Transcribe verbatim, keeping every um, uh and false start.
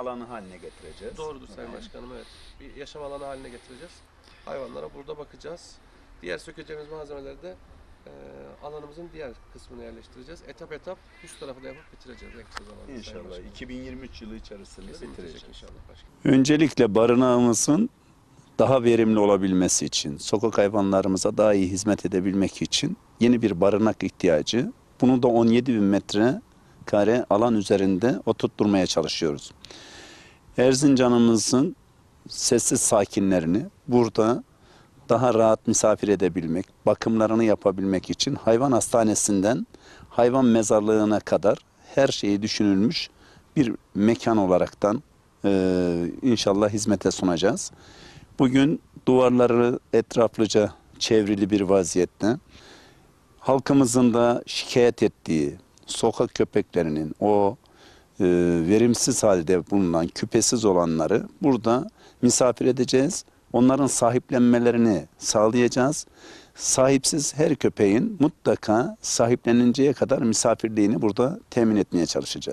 alanı haline getireceğiz. Doğrudur Sayın Evet. Başkanım, evet. Bir yaşam alanı haline getireceğiz. Hayvanlara burada bakacağız. Diğer sökeceğimiz malzemeleri de e, alanımızın diğer kısmına yerleştireceğiz. Etap etap üst tarafı da yapıp bitireceğiz en kısa zamanda. Sayın İnşallah Başkanım. iki bin yirmi üç yılı içerisinde Kesin bitecek bitireceğiz. inşallah başkanım. Öncelikle barınağımızın daha verimli olabilmesi için, sokak hayvanlarımıza daha iyi hizmet edebilmek için yeni bir barınak ihtiyacı. Bunu da on yedi bin metrekare alan üzerinde oturtturmaya çalışıyoruz. Erzincan'ımızın sessiz sakinlerini burada daha rahat misafir edebilmek, bakımlarını yapabilmek için hayvan hastanesinden hayvan mezarlığına kadar her şeyi düşünülmüş bir mekan olaraktan e, inşallah hizmete sunacağız. Bugün duvarları etraflıca çevrili bir vaziyette halkımızın da şikayet ettiği sokak köpeklerinin o e, verimsiz halde bulunan küpesiz olanları burada misafir edeceğiz. Onların sahiplenmelerini sağlayacağız. Sahipsiz her köpeğin mutlaka sahipleninceye kadar misafirliğini burada temin etmeye çalışacağız.